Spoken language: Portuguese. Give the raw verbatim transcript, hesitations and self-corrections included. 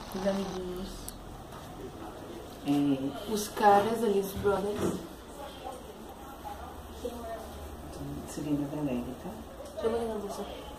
Os amiguinhos. É. Os caras ali, os brothers. Seguindo a galera, tá? Deixa eu ver na bolsa.